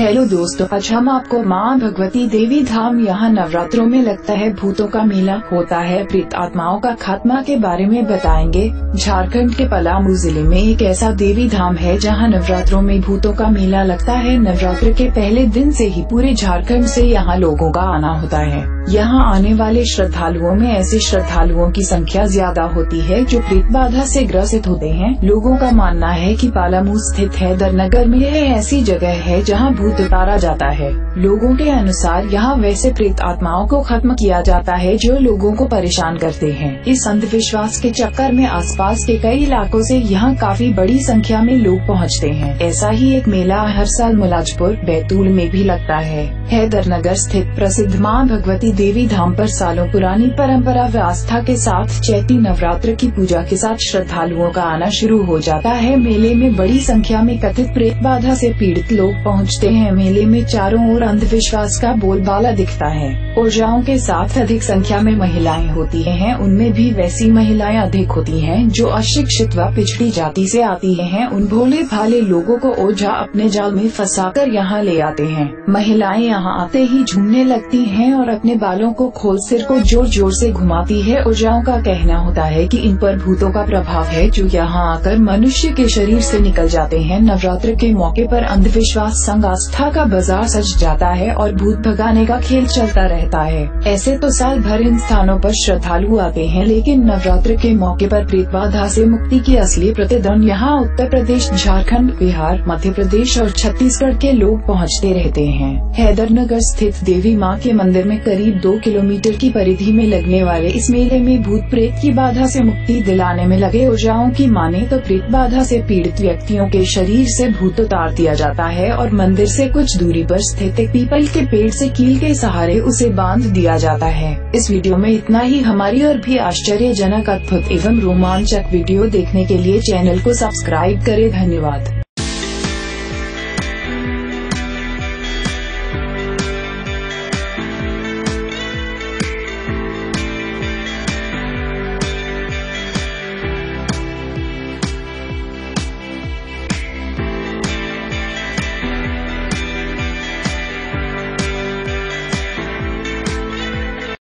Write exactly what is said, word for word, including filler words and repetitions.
Hello दोस्तों, आज हम आपको मां भगवती देवी धाम यहाँ नवरात्रों में लगता है भूतों का मेला होता है, प्रेत आत्माओं का खात्मा के बारे में बताएंगे। झारखंड के पलामू जिले में एक ऐसा देवी धाम है जहाँ नवरात्रों में भूतों का मेला लगता है। नवरात्र के पहले दिन से ही पूरे झारखंड से यहाँ लोगों का आना होता है। यहाँ आने वाले श्रद्धालुओं में ऐसे श्रद्धालुओं की संख्या ज्यादा होती है जो प्रेत बाधा से ग्रसित होते हैं। लोगों का मानना है कि पलामू स्थित हैदरनगर में यह ऐसी जगह है जहाँ भूत उतारा जाता है। लोगों के अनुसार यहाँ वैसे प्रेत आत्माओं को खत्म किया जाता है जो लोगों को परेशान करते हैं। इस अंधविश्वास के चक्कर में आसपास के कई इलाकों से यहाँ काफी बड़ी संख्या में लोग पहुँचते हैं। ऐसा ही एक मेला हर साल मुलाजपुर बैतूल में भी लगता है। हैदरनगर स्थित प्रसिद्ध मां भगवती देवी धाम पर सालों पुरानी परंपरा व आस्था के साथ चैती नवरात्र की पूजा के साथ श्रद्धालुओं का आना शुरू हो जाता है। मेले में बड़ी संख्या में कथित प्रेत बाधा से पीड़ित लोग पहुँचते हैं। मेले में चारों ओर अंधविश्वास का बोलबाला दिखता है। ऊर्जाओं के साथ अधिक संख्या में महिलाएं होती हैं, उनमें भी वैसी महिलाएं अधिक होती हैं जो अशिक्षित व पिछड़ी जाति से आती हैं। उन भोले भाले लोगों को ओझा अपने जाल में फंसाकर यहाँ ले आते हैं। महिलाएं यहाँ आते ही झूमने लगती हैं और अपने बालों को खोल सिर को जोर जोर से घुमाती है। ऊर्जाओं का कहना होता है कि इन पर भूतों का प्रभाव है जो यहाँ आकर मनुष्य के शरीर से निकल जाते हैं। नवरात्र के मौके पर अंधविश्वास संग आस्था का बाजार सज जाता है और भूत भगाने का खेल चलता रहता है। ऐसे तो साल भर इन स्थानों पर श्रद्धालु आते हैं, लेकिन नवरात्र के मौके पर प्रेत बाधा से मुक्ति की असली प्रतिदिन यहाँ उत्तर प्रदेश, झारखंड, बिहार, मध्य प्रदेश और छत्तीसगढ़ के लोग पहुँचते रहते हैं। हैदरनगर स्थित देवी माँ के मंदिर में करीब दो किलोमीटर की परिधि में लगने वाले इस मेले में भूत प्रेत की बाधा से मुक्ति दिलाने में लगे ऊर्जाओं की माने तो प्रेत बाधा से पीड़ित व्यक्तियों के शरीर से भूत उतार दिया जाता है और मंदिर से कुछ दूरी पर स्थित एक पीपल के पेड़ से कील के सहारे उसे बांध दिया जाता है। इस वीडियो में इतना ही। हमारी और भी आश्चर्यजनक, अद्भुत एवं रोमांचक वीडियो देखने के लिए चैनल को सब्सक्राइब करें। धन्यवाद।